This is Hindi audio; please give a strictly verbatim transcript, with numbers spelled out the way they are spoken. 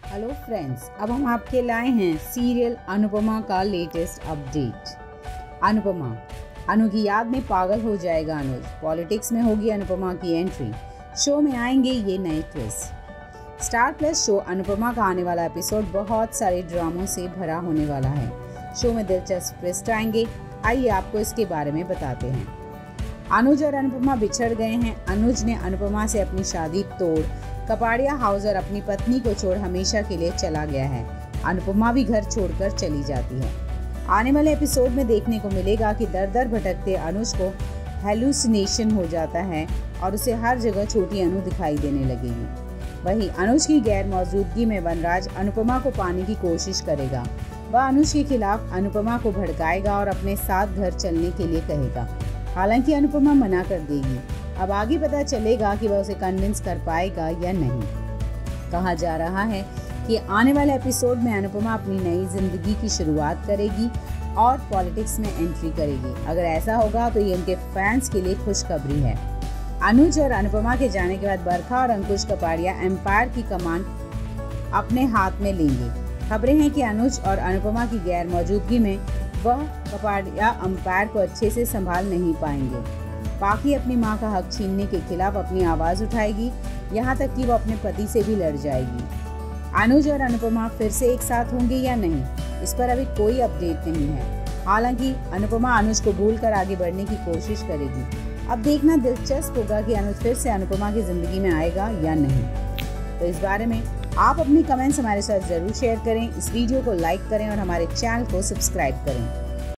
हेलो फ्रेंड्स, अब हम आपके लाए हैं सीरियल अनुपमा का लेटेस्ट अपडेट। अनुपमा, अनु की याद में पागल हो जाएगा अनुज। पॉलिटिक्स में होगी अनुपमा की एंट्री। शो में आएंगे ये नए twist. Star Plus show Anupama का आने वाला एपिसोड बहुत सारे ड्रामों से भरा होने वाला है। शो में दिलचस्प ट्विस्ट आएंगे। आइए आपको इसके बारे में बताते हैं। अनुज और अनुपमा बिछड़ गए हैं। अनुज ने अनुपमा से अपनी शादी तोड़ कपाड़िया हाउस और अपनी पत्नी को छोड़ हमेशा के लिए चला गया है। अनुपमा भी घर छोड़कर चली जाती है। आने वाले एपिसोड में देखने को मिलेगा कि दर दर भटकते अनुज को हेलुसिनेशन हो जाता है और उसे हर जगह छोटी अनु दिखाई देने लगेगी। वहीं अनुज की गैर मौजूदगी में वनराज अनुपमा को पाने की कोशिश करेगा। वह अनुज के खिलाफ अनुपमा को भड़काएगा और अपने साथ घर चलने के लिए कहेगा। हालांकि अनुपमा मना कर देगी। अब आगे पता चलेगा कि वह उसे कन्विंस कर पाएगा या नहीं। कहा जा रहा है कि आने वाले एपिसोड में अनुपमा अपनी नई जिंदगी की शुरुआत करेगी और पॉलिटिक्स में एंट्री करेगी। अगर ऐसा होगा तो ये उनके फैंस के लिए खुशखबरी है। अनुज और अनुपमा के जाने के बाद बरखा और अंकुश कपाड़िया एम्पायर की कमान अपने हाथ में लेंगे। खबरें हैं कि अनुज और अनुपमा की गैर मौजूदगी में वह कपाड़िया अंपायर को अच्छे से संभाल नहीं पाएंगे। पाखी अपनी मां का हक छीनने के खिलाफ अपनी आवाज उठाएगी, यहाँ तक कि वो अपने पति से भी लड़ जाएगी। अनुज और अनुपमा फिर से एक साथ होंगे या नहीं, इस पर अभी कोई अपडेट नहीं है। हालांकि अनुपमा अनुज को भूलकर आगे बढ़ने की कोशिश करेगी। अब देखना दिलचस्प होगा कि अनुज फिर से अनुपमा की जिंदगी में आएगा या नहीं। तो इस बारे में आप अपनी कमेंट्स हमारे साथ जरूर शेयर करें। इस वीडियो को लाइक करें और हमारे चैनल को सब्सक्राइब करें।